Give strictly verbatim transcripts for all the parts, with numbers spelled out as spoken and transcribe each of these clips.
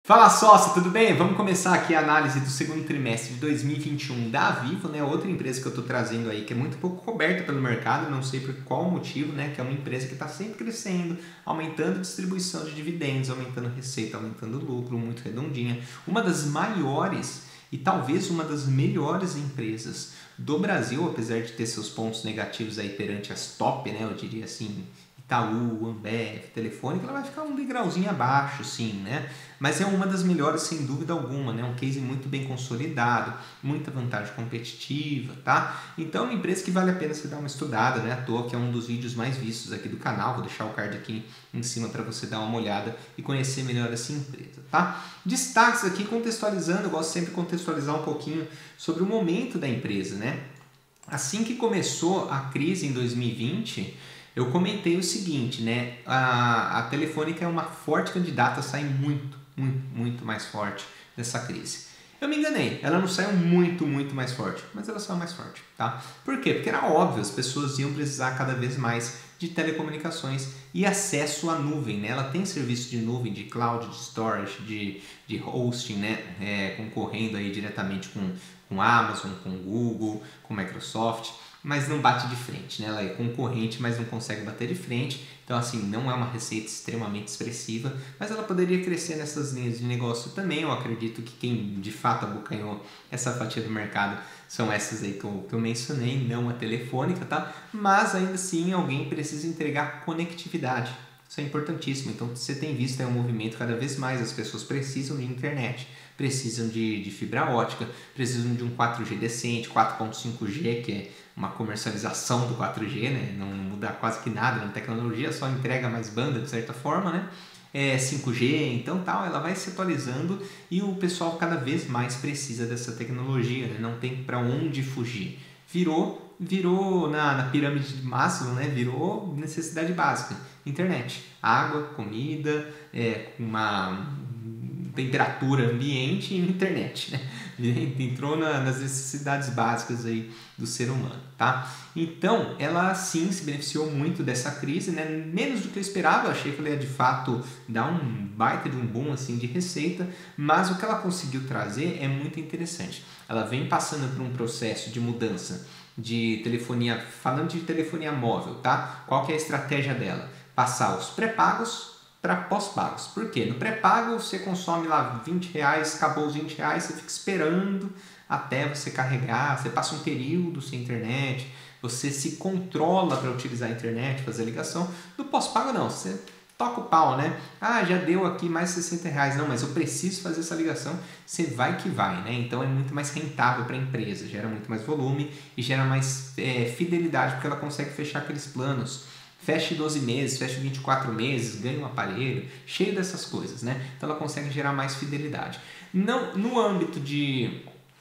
Fala sócio, tudo bem? Vamos começar aqui a análise do segundo trimestre de dois mil e vinte e um da Vivo, né? Outra empresa que eu estou trazendo aí que é muito pouco coberta pelo mercado, não sei por qual motivo, né? Que é uma empresa que está sempre crescendo, aumentando distribuição de dividendos, aumentando receita, aumentando lucro, muito redondinha. Uma das maiores e talvez uma das melhores empresas do Brasil, apesar de ter seus pontos negativos aí perante as top, né? Eu diria assim, Itaú, Ambev, Telefônica, ela vai ficar um degrauzinho abaixo, sim, né? Mas é uma das melhores sem dúvida alguma, né? Um case muito bem consolidado, muita vantagem competitiva, tá? Então é uma empresa que vale a pena você dar uma estudada, né? À toa que é um dos vídeos mais vistos aqui do canal, vou deixar o card aqui em cima para você dar uma olhada e conhecer melhor essa empresa, tá? Destaques aqui contextualizando, eu gosto sempre de contextualizar um pouquinho sobre o momento da empresa, né? Assim que começou a crise em dois mil e vinte, eu comentei o seguinte, né? A, a Telefônica é uma forte candidata a sair muito, muito, muito mais forte dessa crise. Eu me enganei, ela não saiu muito, muito mais forte, mas ela saiu mais forte, tá? Por quê? Porque era óbvio, as pessoas iam precisar cada vez mais de telecomunicações e acesso à nuvem, né? Ela tem serviço de nuvem, de cloud, de storage, de, de hosting, né? É, concorrendo aí diretamente com, com Amazon, com Google, com Microsoft, mas não bate de frente, né? Ela é concorrente, mas não consegue bater de frente. Então, assim, não é uma receita extremamente expressiva, mas ela poderia crescer nessas linhas de negócio também. Eu acredito que quem de fato abocanhou essa fatia do mercado são essas aí que eu, que eu mencionei, não a Telefônica, tá? Mas ainda assim, alguém precisa entregar conectividade. Isso é importantíssimo. Então, você tem visto aí um movimento cada vez mais, as pessoas precisam de internet, precisam de, de fibra ótica, precisam de um quatro G decente, quatro ponto cinco G, que é uma comercialização do quatro G, né? Não muda quase que nada na tecnologia, só entrega mais banda de certa forma, né? É cinco G, então tal, ela vai se atualizando e o pessoal cada vez mais precisa dessa tecnologia, né? Não tem para onde fugir. Virou, virou na, na pirâmide de Maslow, né? Virou necessidade básica, internet, água, comida, é, uma temperatura ambiente e internet, né? Entrou na, nas necessidades básicas aí do ser humano, tá? Então, ela sim se beneficiou muito dessa crise, né? Menos do que eu esperava, eu achei que ela ia de fato dar um baita de um boom assim de receita, mas o que ela conseguiu trazer é muito interessante. Ela vem passando por um processo de mudança de telefonia, falando de telefonia móvel, tá? Qual que é a estratégia dela? Passar os pré-pagos para pós-pagos. Por quê? No pré-pago você consome lá vinte reais, acabou os vinte reais, você fica esperando até você carregar, você passa um período sem internet, você se controla para utilizar a internet, fazer a ligação. No pós-pago não, você toca o pau, né? Ah, já deu aqui mais sessenta reais, não, mas eu preciso fazer essa ligação, você vai que vai, né? Então é muito mais rentável para a empresa, gera muito mais volume e gera mais é, fidelidade, porque ela consegue fechar aqueles planos. Feche doze meses, feche vinte e quatro meses, ganha um aparelho, cheio dessas coisas, né? Então ela consegue gerar mais fidelidade. Não, no âmbito de,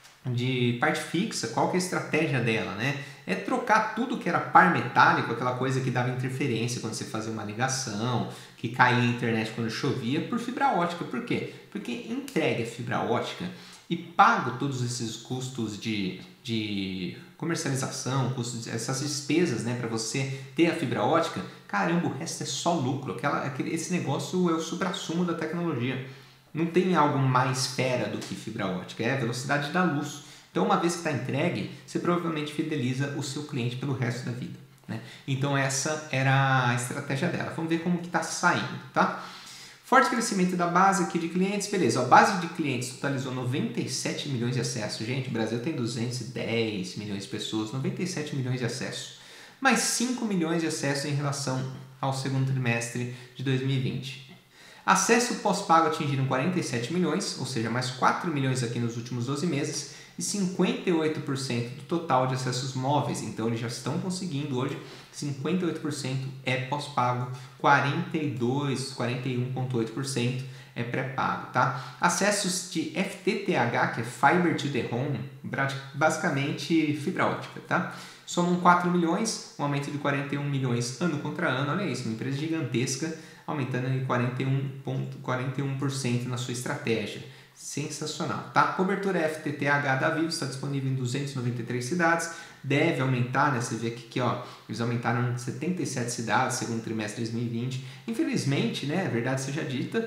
de parte fixa, qual que é a estratégia dela, né? É trocar tudo que era par metálico, aquela coisa que dava interferência quando você fazia uma ligação, que caía a internet quando chovia, por fibra ótica. Por quê? Porque entregue a fibra ótica e pago todos esses custos de, de comercialização, custos, essas despesas, né, para você ter a fibra ótica, caramba, o resto é só lucro. Aquela, aquele, esse negócio é o suprassumo da tecnologia. Não tem algo mais fera do que fibra ótica, é a velocidade da luz. Então, uma vez que está entregue, você provavelmente fideliza o seu cliente pelo resto da vida, né? Então, essa era a estratégia dela. Vamos ver como que está saindo, tá? Forte crescimento da base aqui de clientes, beleza. A base de clientes totalizou noventa e sete milhões de acessos. Gente, o Brasil tem duzentos e dez milhões de pessoas, noventa e sete milhões de acessos. Mais cinco milhões de acessos em relação ao segundo trimestre de dois mil e vinte. Acesso pós-pago atingiram quarenta e sete milhões, ou seja, mais quatro milhões aqui nos últimos doze meses. E cinquenta e oito por cento do total de acessos móveis. Então, eles já estão conseguindo hoje, cinquenta e oito por cento é pós-pago, quarenta e dois por cento, quarenta e um vírgula oito por cento é pré-pago, tá? Acessos de F T T H, que é Fiber to the Home, basicamente fibra ótica, tá? Somam quatro milhões, um aumento de quarenta e um milhões ano contra ano. Olha isso, uma empresa gigantesca, aumentando em quarenta e um vírgula quarenta e um por cento na sua estratégia. Sensacional, tá? Cobertura F T T H da Vivo está disponível em duzentas e noventa e três cidades, deve aumentar, né? Você vê que aqui, ó, eles aumentaram em setenta e sete cidades, segundo trimestre de dois mil e vinte. Infelizmente, né, a verdade seja dita,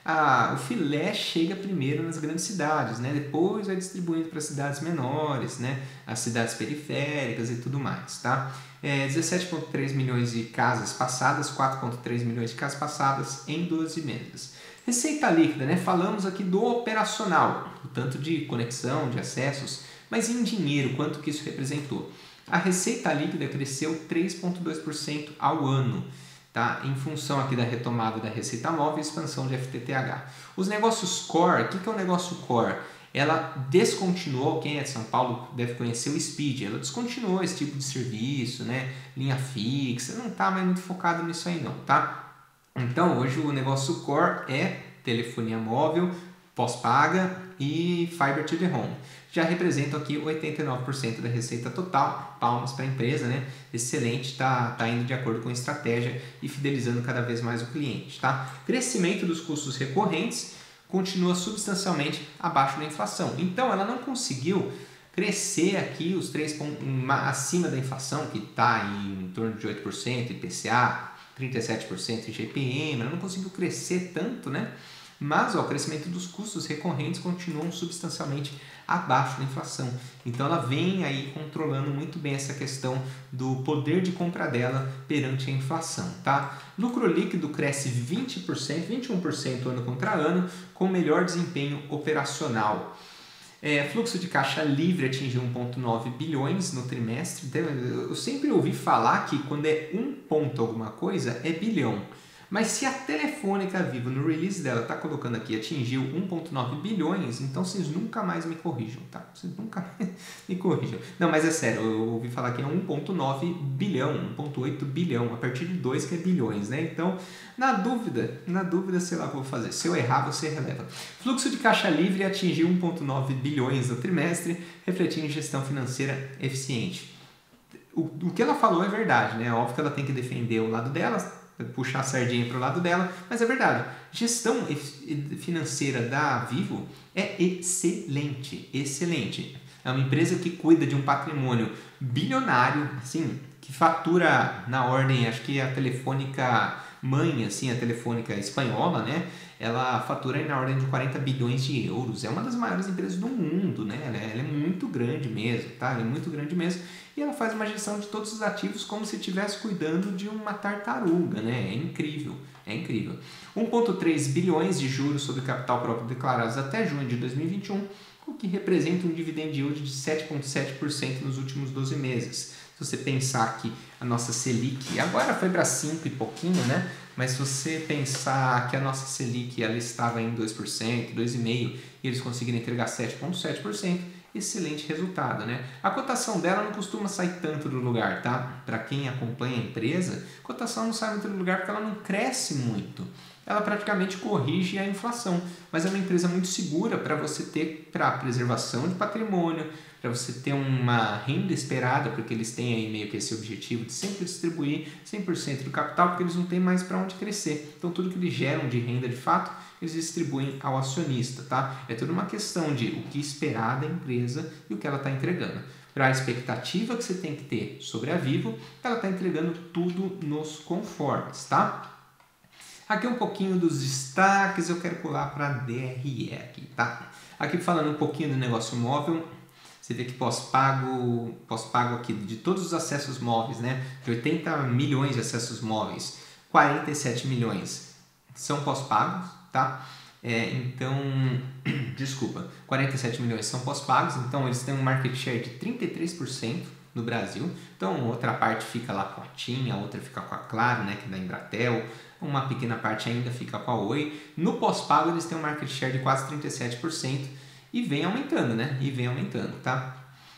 a, o filé chega primeiro nas grandes cidades, né? Depois vai distribuindo para cidades menores, né? As cidades periféricas e tudo mais, tá? É, dezessete vírgula três milhões de casas passadas, quatro vírgula três milhões de casas passadas em doze meses. Receita líquida, né? Falamos aqui do operacional, o tanto de conexão, de acessos, mas em dinheiro, quanto que isso representou? A receita líquida cresceu três vírgula dois por cento ao ano, tá? Em função aqui da retomada da receita móvel e expansão de F T T H. Os negócios core, o que é o negócio core? Ela descontinuou, quem é de São Paulo deve conhecer o Speed, ela descontinuou esse tipo de serviço, né? Linha fixa, não está mais muito focado nisso aí não, tá? Então hoje o negócio core é telefonia móvel, pós-paga e Fiber to the Home. Já representam aqui oitenta e nove por cento da receita total, palmas para a empresa, né? Excelente, tá, tá indo de acordo com a estratégia e fidelizando cada vez mais o cliente, tá? Crescimento dos custos recorrentes continua substancialmente abaixo da inflação. Então ela não conseguiu crescer aqui os três pontos acima da inflação, que está em torno de oito por cento, I P C A, trinta e sete por cento I G P M, ela não conseguiu crescer tanto, né? Mas ó, o crescimento dos custos recorrentes continuam substancialmente abaixo da inflação. Então ela vem aí controlando muito bem essa questão do poder de compra dela perante a inflação, tá? Lucro líquido cresce vinte por cento, vinte e um por cento ano contra ano, com melhor desempenho operacional. É, fluxo de caixa livre atingiu um vírgula nove bilhões no trimestre. Eu sempre ouvi falar que quando é um ponto alguma coisa é bilhão. Mas se a Telefônica Vivo, no release dela, está colocando aqui, atingiu um vírgula nove bilhões, então vocês nunca mais me corrijam, tá? Vocês nunca me corrijam. Não, mas é sério, eu ouvi falar que é um vírgula nove bilhão, um vírgula oito bilhão, a partir de dois que é bilhões, né? Então, na dúvida, na dúvida, sei lá o que eu vou fazer. Se eu errar, você releva. Fluxo de caixa livre atingiu um vírgula nove bilhões no trimestre, refletindo gestão financeira eficiente. O, o que ela falou é verdade, né? Óbvio que ela tem que defender o lado dela, puxar a sardinha para o lado dela, mas é verdade. Gestão financeira da Vivo é excelente, excelente. É uma empresa que cuida de um patrimônio bilionário, assim, que fatura na ordem, acho que a Telefônica mãe, assim, a Telefônica espanhola, né? Ela fatura na ordem de quarenta bilhões de euros. É uma das maiores empresas do mundo, né? Ela é, ela é muito grande mesmo, tá? Ela é muito grande mesmo. E ela faz uma gestão de todos os ativos como se estivesse cuidando de uma tartaruga, né? É incrível, é incrível. um vírgula três bilhões de juros sobre capital próprio declarados até junho de dois mil e vinte e um, o que representa um dividend yield de sete vírgula sete por cento nos últimos doze meses. Se você pensar que a nossa Selic, agora foi para cinco e pouquinho, né? Mas se você pensar que a nossa Selic ela estava em dois por cento, dois vírgula cinco por cento, e eles conseguiram entregar sete vírgula sete por cento, excelente resultado, né? A cotação dela não costuma sair tanto do lugar, tá? Para quem acompanha a empresa, a cotação não sai muito do lugar porque ela não cresce muito. Ela praticamente corrige a inflação, mas é uma empresa muito segura para você ter para preservação de patrimônio, para você ter uma renda esperada, porque eles têm aí meio que esse objetivo de sempre distribuir cem por cento do capital, porque eles não têm mais para onde crescer. Então tudo que eles geram de renda de fato, eles distribuem ao acionista, tá? É tudo uma questão de o que esperar da empresa e o que ela está entregando. Para a expectativa que você tem que ter sobre a Vivo, ela está entregando tudo nos conformes, tá? Aqui um pouquinho dos destaques, eu quero pular para a D R E aqui, tá? Aqui falando um pouquinho do negócio móvel, você vê que pós-pago, pós-pago aqui de todos os acessos móveis, né? De oitenta milhões de acessos móveis, quarenta e sete milhões são pós-pagos, tá? É, então, desculpa, quarenta e sete milhões são pós-pagos, então eles têm um market share de trinta e três por cento no Brasil. Então, outra parte fica lá com a TIM, a outra fica com a Claro, né, que é da Embratel. Uma pequena parte ainda fica com a Oi. No pós-pago, eles têm um market share de quase trinta e sete por cento e vem aumentando, né? E vem aumentando, tá?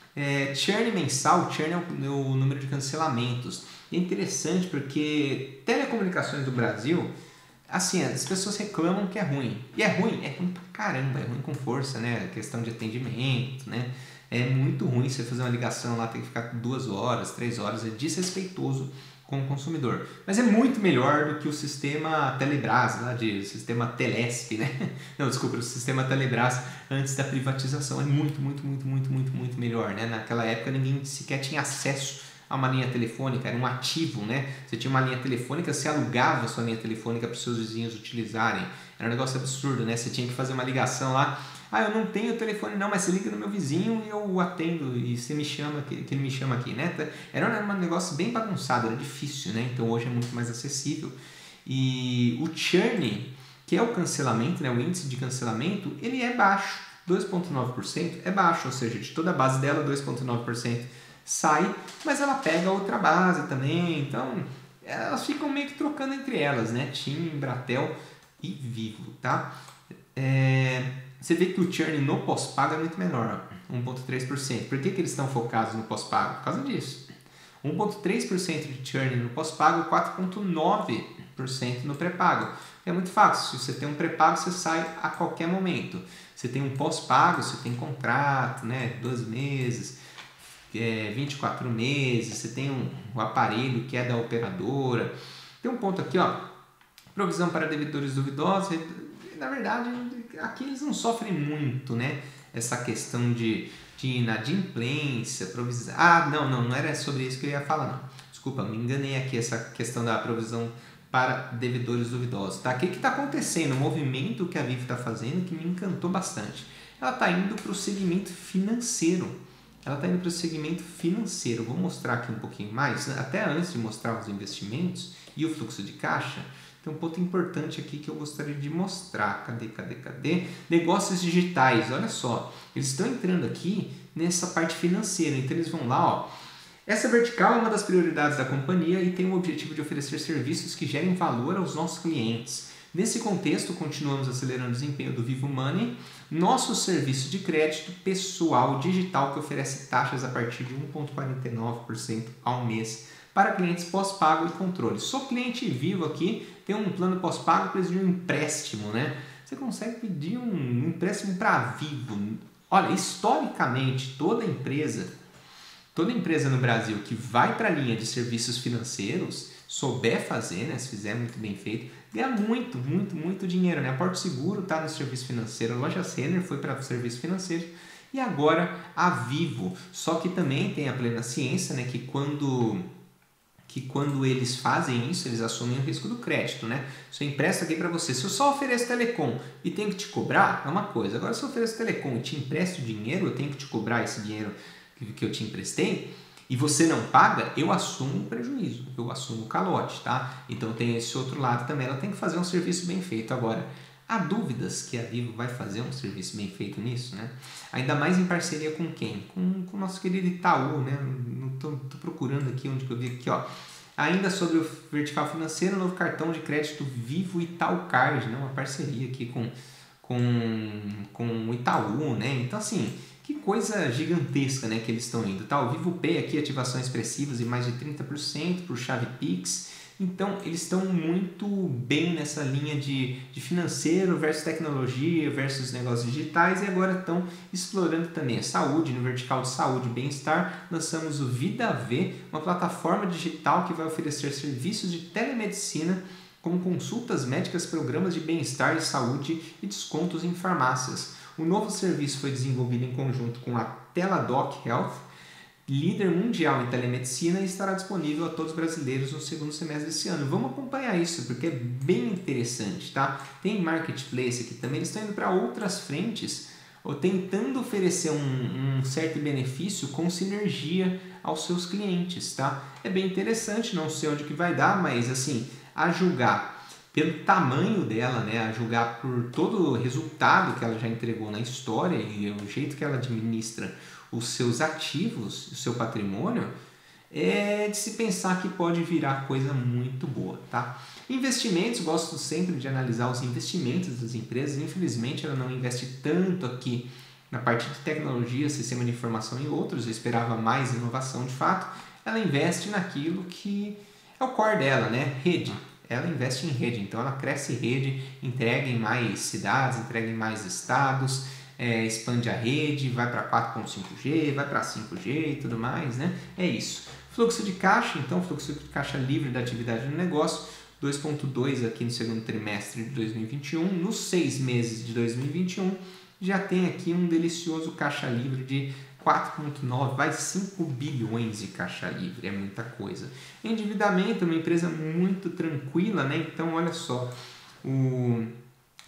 É, churn mensal, churn é o, o número de cancelamentos. É interessante porque telecomunicações do Brasil, assim, as pessoas reclamam que é ruim. E é ruim, é ruim pra caramba, é ruim com força, né? A questão de atendimento, né? É muito ruim você fazer uma ligação lá, tem que ficar duas horas, três horas, é desrespeitoso com o consumidor. Mas é muito melhor do que o sistema Telebrás, lá de o sistema Telesp, né? Não, desculpa, o sistema Telebrás antes da privatização. É muito, muito, muito, muito, muito, muito melhor, né? Naquela época ninguém sequer tinha acesso a uma linha telefônica, era um ativo, né? Você tinha uma linha telefônica, você alugava a sua linha telefônica para os seus vizinhos utilizarem. Era um negócio absurdo, né? Você tinha que fazer uma ligação lá. Ah, eu não tenho telefone não, mas você liga no meu vizinho e eu atendo e você me chama, que ele me chama aqui, né? Era um negócio bem bagunçado, era difícil, né? Então hoje é muito mais acessível. E o churn, que é o cancelamento, né? O índice de cancelamento, ele é baixo. dois vírgula nove por cento é baixo, ou seja, de toda a base dela, dois vírgula nove por cento sai, mas ela pega outra base também. Então, elas ficam meio que trocando entre elas, né? TIM, Embratel e Vivo, tá? É... Você vê que o churn no pós-pago é muito menor, um vírgula três por cento. Por que, que eles estão focados no pós-pago? Por causa disso. um vírgula três por cento de churn no pós-pago, quatro vírgula nove por cento no pré-pago. É muito fácil. Se você tem um pré-pago, você sai a qualquer momento. Você tem um pós-pago, você tem contrato, né? doze meses, é, vinte e quatro meses, você tem um, um aparelho que é da operadora. Tem um ponto aqui, ó, provisão para devedores duvidosos. Na verdade, aqui eles não sofrem muito, né? Essa questão de, de inadimplência, provisão. Ah, não, não, não era sobre isso que eu ia falar, não. Desculpa, me enganei aqui, essa questão da provisão para devedores duvidosos. Tá? O que está acontecendo? O movimento que a Vivo está fazendo que me encantou bastante. Ela está indo para o segmento financeiro. Ela está indo para o segmento financeiro. Vou mostrar aqui um pouquinho mais, até antes de mostrar os investimentos e o fluxo de caixa. Tem um ponto importante aqui que eu gostaria de mostrar. Cadê, cadê, cadê? Negócios digitais, olha só. Eles estão entrando aqui nessa parte financeira. Então eles vão lá, ó. Essa vertical é uma das prioridades da companhia e tem o objetivo de oferecer serviços que gerem valor aos nossos clientes. Nesse contexto, continuamos acelerando o desempenho do Vivo Money, nosso serviço de crédito pessoal digital que oferece taxas a partir de um vírgula quarenta e nove por cento ao mês para clientes pós-pago e controle. Sou cliente Vivo aqui, tem um plano pós-pago para pedir um empréstimo, né? Você consegue pedir um empréstimo para Vivo. Olha, historicamente, toda empresa... Toda empresa no Brasil que vai para a linha de serviços financeiros, souber fazer, né, se fizer muito bem feito, ganha muito, muito, muito dinheiro. Né? A Porto Seguro está no serviço financeiro, a Loja Renner foi para o serviço financeiro e agora a Vivo. Só que também tem a plena ciência, né, que, quando, que quando eles fazem isso, eles assumem o risco do crédito. Né? Se eu empresto aqui para você, se eu só ofereço telecom e tenho que te cobrar, é uma coisa. Agora, se eu ofereço telecom e te empresto dinheiro, eu tenho que te cobrar esse dinheiro que eu te emprestei e você não paga, eu assumo o prejuízo, eu assumo o calote, tá? Então tem esse outro lado também, ela tem que fazer um serviço bem feito. Agora, há dúvidas que a Vivo vai fazer um serviço bem feito nisso, né? Ainda mais em parceria com quem? Com, com o nosso querido Itaú, né? Não tô, tô procurando aqui onde que eu vi aqui, ó. Ainda sobre o vertical financeiro, o novo cartão de crédito Vivo Itaú Card, né? Uma parceria aqui com, com, com o Itaú, né? Então, assim... Que coisa gigantesca, né, que eles estão indo. Tá? O Vivo Pay aqui, ativações expressivas de mais de trinta por cento por chave Pix. Então, eles estão muito bem nessa linha de, de financeiro versus tecnologia versus negócios digitais e agora estão explorando também a saúde, no vertical de saúde e bem-estar. Lançamos o Vida V, uma plataforma digital que vai oferecer serviços de telemedicina como consultas médicas, programas de bem-estar e saúde e descontos em farmácias. O novo serviço foi desenvolvido em conjunto com a Teladoc Health, líder mundial em telemedicina, e estará disponível a todos os brasileiros no segundo semestre desse ano. Vamos acompanhar isso, porque é bem interessante, tá? Tem marketplace aqui também, eles estão indo para outras frentes, ou tentando oferecer um, um certo benefício com sinergia aos seus clientes, tá? É bem interessante, não sei onde que vai dar, mas assim, a julgar pelo tamanho dela, né, a julgar por todo o resultado que ela já entregou na história e o jeito que ela administra os seus ativos, o seu patrimônio, é de se pensar que pode virar coisa muito boa, tá? Investimentos, gosto sempre de analisar os investimentos das empresas. Infelizmente, ela não investe tanto aqui na parte de tecnologia, sistema de informação e outros. Eu esperava mais inovação de fato. Ela investe naquilo que é o core dela, né? Rede. Ela investe em rede, então ela cresce rede, entrega em mais cidades, entrega em mais estados, é, expande a rede, vai para quatro ponto cinco G, vai para cinco G e tudo mais, né? É isso. Fluxo de caixa, então, fluxo de caixa livre da atividade do negócio, dois vírgula dois aqui no segundo trimestre de dois mil e vinte e um. Nos seis meses de dois mil e vinte e um, já tem aqui um delicioso caixa livre de quatro vírgula nove, vai cinco bilhões de caixa livre, é muita coisa. Endividamento, uma empresa muito tranquila, né? Então, olha só, o,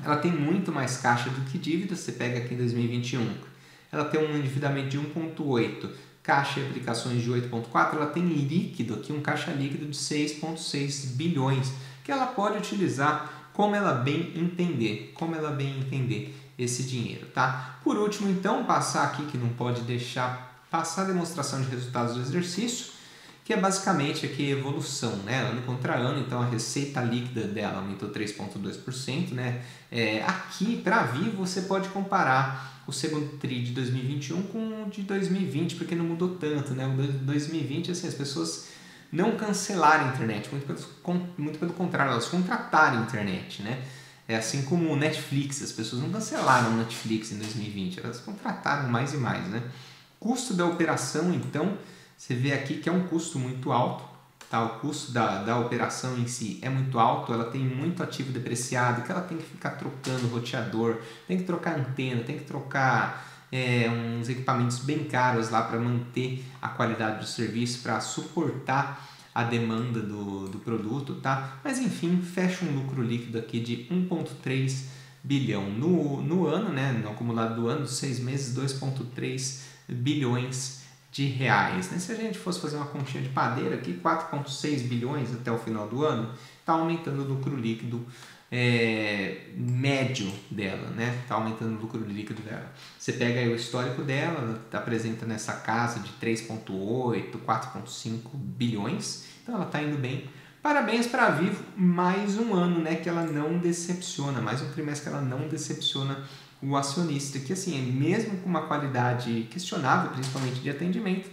ela tem muito mais caixa do que dívida. Você pega aqui em dois mil e vinte e um, ela tem um endividamento de um vírgula oito, caixa e aplicações de oito vírgula quatro, ela tem líquido aqui, um caixa líquido de seis vírgula seis bilhões, que ela pode utilizar como ela bem entender, como ela bem entender esse dinheiro, tá? Por último, então, passar aqui, que não pode deixar passar a demonstração de resultados do exercício, que é basicamente aqui a evolução, né? Ano contra ano, então a receita líquida dela aumentou três vírgula dois por cento, né? É, aqui, para a Vivo, você pode comparar o segundo tri de dois mil e vinte e um com o de dois mil e vinte, porque não mudou tanto, né? O de dois mil e vinte, assim, as pessoas não cancelaram a internet, muito pelo, muito pelo contrário, elas contrataram a internet, né? É assim como o Netflix, as pessoas não cancelaram o Netflix em dois mil e vinte, elas contrataram mais e mais, né? Custo da operação, então, você vê aqui que é um custo muito alto, tá? O custo da, da operação em si é muito alto, ela tem muito ativo depreciado, que ela tem que ficar trocando roteador, tem que trocar antena, tem que trocar é, uns equipamentos bem caros lá para manter a qualidade do serviço, para suportar a demanda do, do produto, tá? Mas enfim, fecha um lucro líquido aqui de um vírgula três bilhão no, no ano, né? No acumulado do ano, seis meses, dois vírgula três bilhões de reais, né? Se a gente fosse fazer uma continha de padeira aqui, quatro vírgula seis bilhões até o final do ano, está aumentando o lucro líquido é, médio dela, né? Está aumentando o lucro líquido dela. Você pega aí o histórico dela, ela está apresenta nessa casa de três vírgula oito, quatro vírgula cinco bilhões, então ela está indo bem. Parabéns para a Vivo, mais um ano, né, que ela não decepciona, mais um trimestre que ela não decepciona o acionista, que assim, mesmo com uma qualidade questionável, principalmente de atendimento,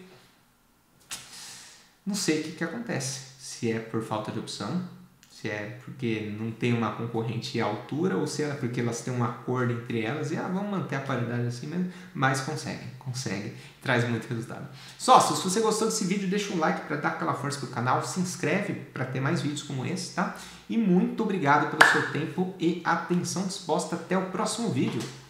não sei o que, que acontece, se é por falta de opção, se é porque não tem uma concorrente à altura, ou se é porque elas têm um acordo entre elas e ah, vamos manter a qualidade assim mesmo, mas conseguem, conseguem, traz muito resultado. Sócio, se você gostou desse vídeo, deixa um like para dar aquela força pro canal, se inscreve para ter mais vídeos como esse, tá? E muito obrigado pelo seu tempo e atenção disposta. Até o próximo vídeo.